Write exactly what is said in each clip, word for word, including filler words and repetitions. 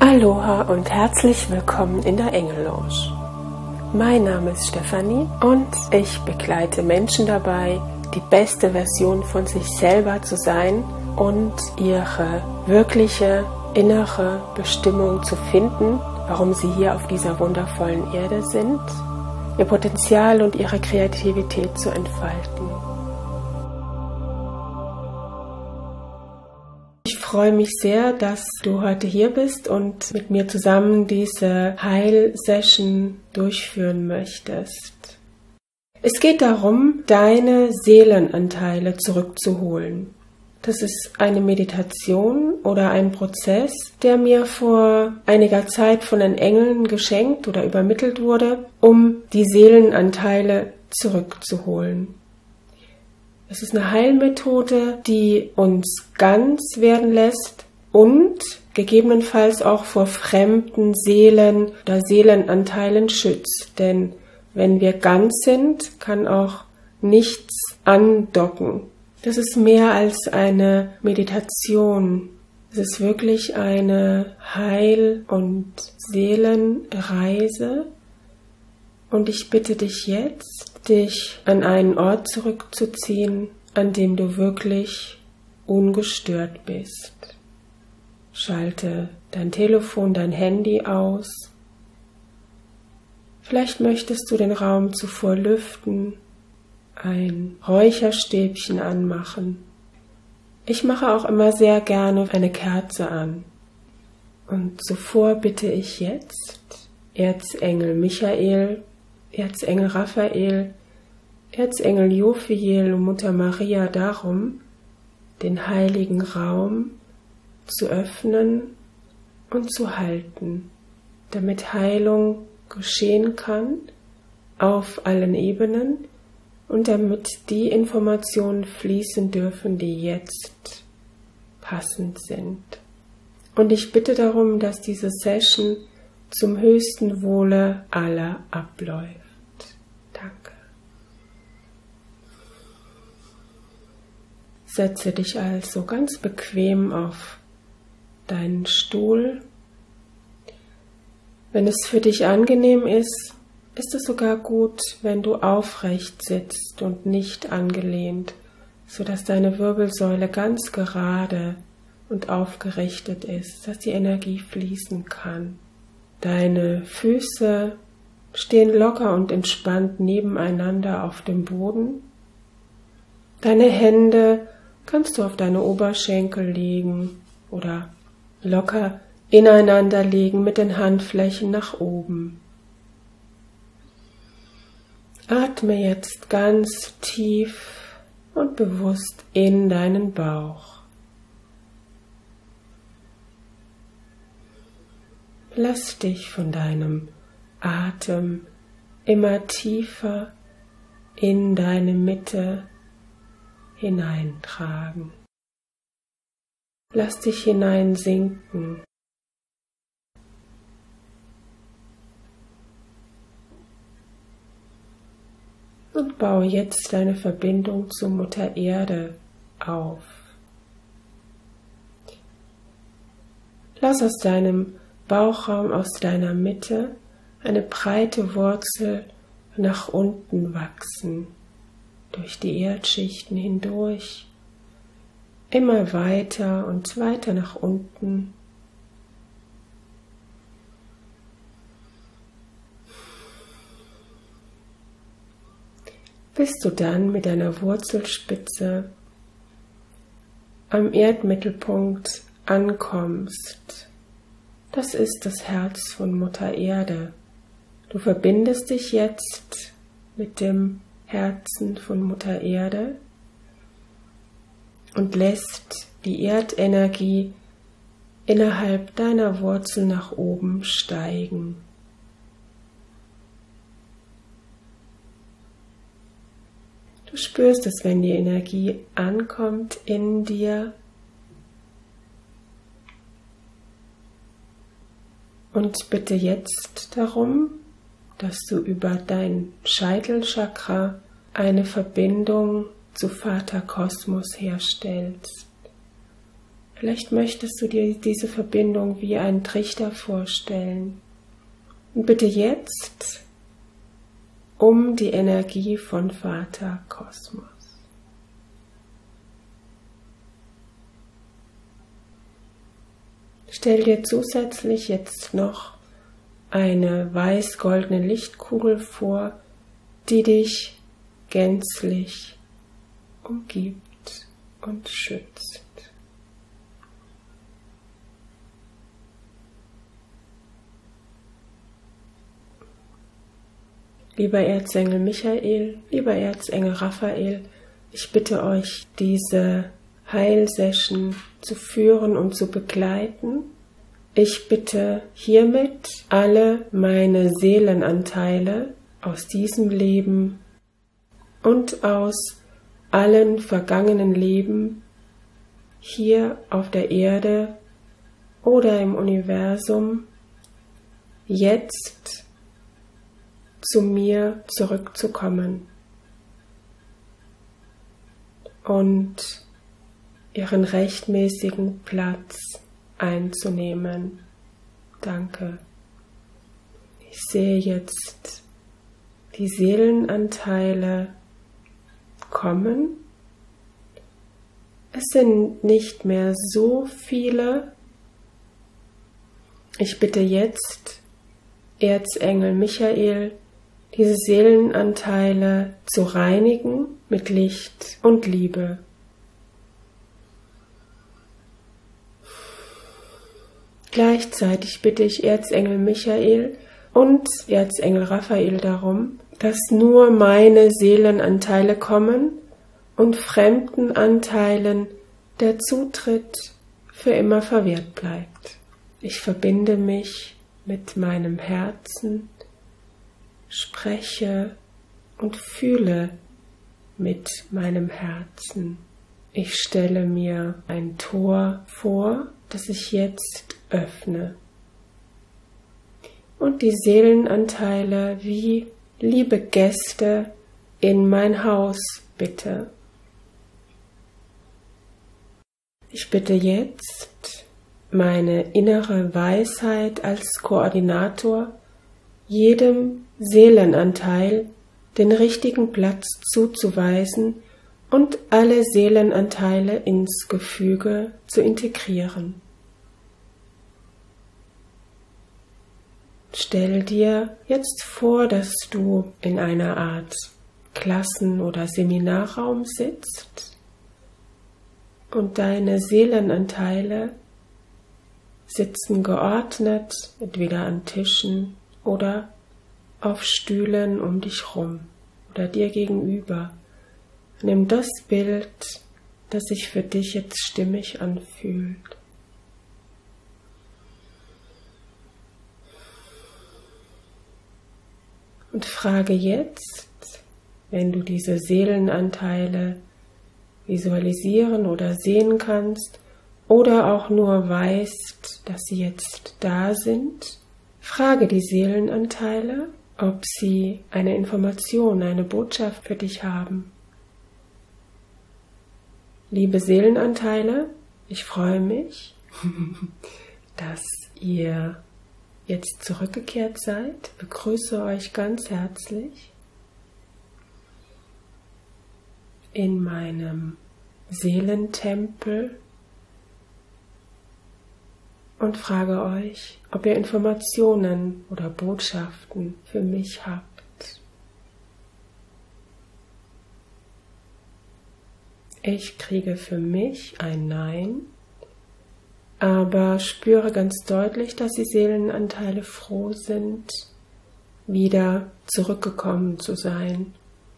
Aloha und herzlich willkommen in der Engellounge. Mein Name ist Stefanie und ich begleite Menschen dabei, die beste Version von sich selber zu sein und ihre wirkliche innere Bestimmung zu finden, warum sie hier auf dieser wundervollen Erde sind, ihr Potenzial und ihre Kreativität zu entfalten. Ich freue mich sehr, dass du heute hier bist und mit mir zusammen diese Heil-Session durchführen möchtest. Es geht darum, deine Seelenanteile zurückzuholen. Das ist eine Meditation oder ein Prozess, der mir vor einiger Zeit von den Engeln geschenkt oder übermittelt wurde, um die Seelenanteile zurückzuholen. Es ist eine Heilmethode, die uns ganz werden lässt und gegebenenfalls auch vor fremden Seelen oder Seelenanteilen schützt. Denn wenn wir ganz sind, kann auch nichts andocken. Das ist mehr als eine Meditation. Es ist wirklich eine Heil- und Seelenreise. Und ich bitte dich jetzt, dich an einen Ort zurückzuziehen, an dem du wirklich ungestört bist. Schalte dein Telefon, dein Handy aus. Vielleicht möchtest du den Raum zuvor lüften, ein Räucherstäbchen anmachen. Ich mache auch immer sehr gerne eine Kerze an. Und zuvor bitte ich jetzt Erzengel Michael, Erzengel Raphael, Erzengel Jophiel und Mutter Maria darum, den heiligen Raum zu öffnen und zu halten, damit Heilung geschehen kann auf allen Ebenen und damit die Informationen fließen dürfen, die jetzt passend sind. Und ich bitte darum, dass diese Session zum höchsten Wohle aller abläuft. Danke. Setze dich also ganz bequem auf deinen Stuhl. Wenn es für dich angenehm ist, ist es sogar gut, wenn du aufrecht sitzt und nicht angelehnt, sodass deine Wirbelsäule ganz gerade und aufgerichtet ist, dass die Energie fließen kann. Deine Füße stehen locker und entspannt nebeneinander auf dem Boden. Deine Hände kannst du auf deine Oberschenkel legen oder locker ineinander legen mit den Handflächen nach oben. Atme jetzt ganz tief und bewusst in deinen Bauch. Lass dich von deinem Atem immer tiefer in deine Mitte hineintragen. Lass dich hineinsinken. Und baue jetzt deine Verbindung zur Mutter Erde auf. Lass aus deinem Bauchraum, aus deiner Mitte, eine breite Wurzel nach unten wachsen, durch die Erdschichten hindurch, immer weiter und weiter nach unten. Bis du dann mit deiner Wurzelspitze am Erdmittelpunkt ankommst. Das ist das Herz von Mutter Erde. Du verbindest dich jetzt mit dem Herzen von Mutter Erde und lässt die Erdenergie innerhalb deiner Wurzel nach oben steigen. Du spürst es, wenn die Energie ankommt in dir. Und bitte jetzt darum, dass du über dein Scheitelchakra eine Verbindung zu Vater Kosmos herstellst. Vielleicht möchtest du dir diese Verbindung wie einen Trichter vorstellen. Und bitte jetzt um die Energie von Vater Kosmos. Stell dir zusätzlich jetzt noch eine weiß-goldene Lichtkugel vor, die dich gänzlich umgibt und schützt. Lieber Erzengel Michael, lieber Erzengel Raphael, ich bitte euch, diese Heilsession zu führen und zu begleiten. Ich bitte hiermit alle meine Seelenanteile aus diesem Leben und aus allen vergangenen Leben hier auf der Erde oder im Universum jetzt zu mir zurückzukommen und ihren rechtmäßigen Platz einzunehmen. Danke. Ich sehe jetzt die Seelenanteile kommen. Es sind nicht mehr so viele. Ich bitte jetzt Erzengel Michael, diese Seelenanteile zu reinigen mit Licht und Liebe. Gleichzeitig bitte ich Erzengel Michael und Erzengel Raphael darum, dass nur meine Seelenanteile kommen und fremden Anteilen der Zutritt für immer verwehrt bleibt. Ich verbinde mich mit meinem Herzen, spreche und fühle mit meinem Herzen. Ich stelle mir ein Tor vor, das ich jetzt öffne. Und die Seelenanteile wie liebe Gäste in mein Haus bitte. Ich bitte jetzt meine innere Weisheit als Koordinator, jedem Seelenanteil den richtigen Platz zuzuweisen und alle Seelenanteile ins Gefüge zu integrieren. Stell dir jetzt vor, dass du in einer Art Klassen- oder Seminarraum sitzt und deine Seelenanteile sitzen geordnet, entweder an Tischen oder auf Stühlen um dich rum oder dir gegenüber. Nimm das Bild, das sich für dich jetzt stimmig anfühlt. Und frage jetzt, wenn du diese Seelenanteile visualisieren oder sehen kannst oder auch nur weißt, dass sie jetzt da sind, frage die Seelenanteile, ob sie eine Information, eine Botschaft für dich haben. Liebe Seelenanteile, ich freue mich, dass ihr jetzt zurückgekehrt seid. Begrüße euch ganz herzlich in meinem Seelentempel und frage euch, ob ihr Informationen oder Botschaften für mich habt. Ich kriege für mich ein Nein, aber spüre ganz deutlich, dass die Seelenanteile froh sind, wieder zurückgekommen zu sein.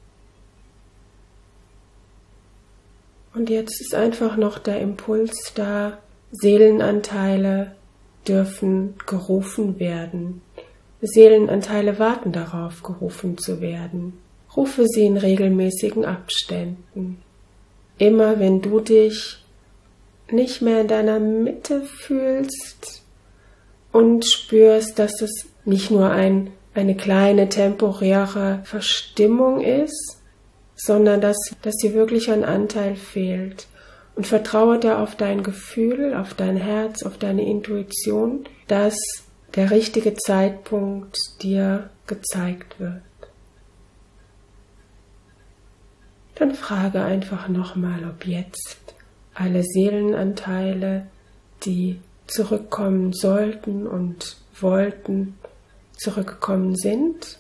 Und jetzt ist einfach noch der Impuls da, Seelenanteile dürfen gerufen werden. Seelenanteile warten darauf, gerufen zu werden. Rufe sie in regelmäßigen Abständen. Immer wenn du dich nicht mehr in deiner Mitte fühlst und spürst, dass es nicht nur ein, eine kleine temporäre Verstimmung ist, sondern dass, dass dir wirklich ein Anteil fehlt und vertraue da auf dein Gefühl, auf dein Herz, auf deine Intuition, dass der richtige Zeitpunkt dir gezeigt wird. Dann frage einfach nochmal, ob jetzt alle Seelenanteile, die zurückkommen sollten und wollten, zurückgekommen sind.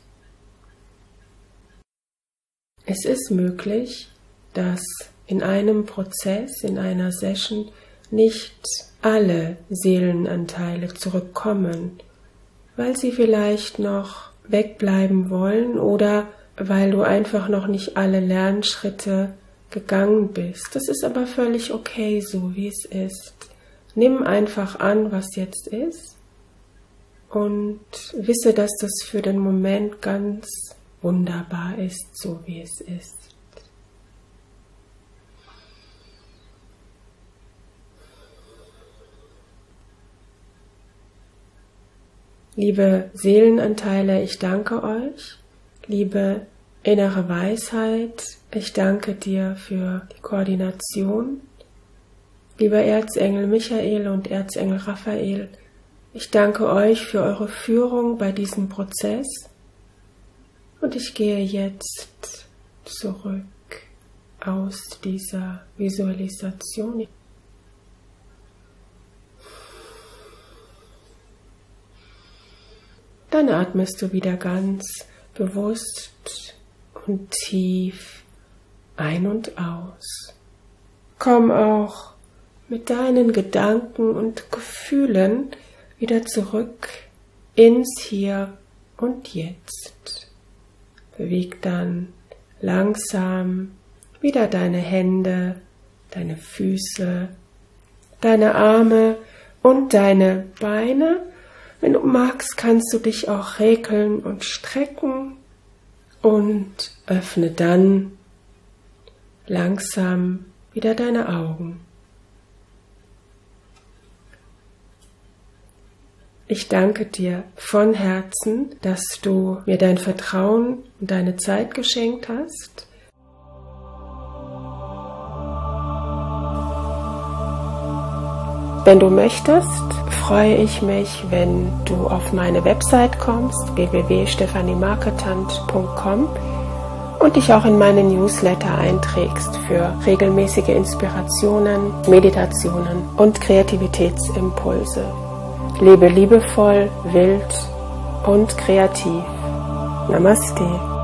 Es ist möglich, dass in einem Prozess, in einer Session nicht alle Seelenanteile zurückkommen, weil sie vielleicht noch wegbleiben wollen oder weil du einfach noch nicht alle Lernschritte gegangen bist. Das ist aber völlig okay, so wie es ist. Nimm einfach an, was jetzt ist und wisse, dass das für den Moment ganz wunderbar ist, so wie es ist. Liebe Seelenanteile, ich danke euch. Liebe innere Weisheit, ich danke dir für die Koordination. Lieber Erzengel Michael und Erzengel Raphael, ich danke euch für eure Führung bei diesem Prozess und ich gehe jetzt zurück aus dieser Visualisation. Dann atmest du wieder ganz bewusst und tief ein und aus. Komm auch mit deinen Gedanken und Gefühlen wieder zurück ins Hier und Jetzt. Beweg dann langsam wieder deine Hände, deine Füße, deine Arme und deine Beine. Wenn du magst, kannst du dich auch regeln und strecken und öffne dann langsam wieder deine Augen. Ich danke dir von Herzen, dass du mir dein Vertrauen und deine Zeit geschenkt hast. Wenn du möchtest, freue ich mich, wenn du auf meine Website kommst, w w w punkt stefanie marketant punkt com, und dich auch in meine Newsletter einträgst für regelmäßige Inspirationen, Meditationen und Kreativitätsimpulse. Lebe liebevoll, wild und kreativ. Namaste.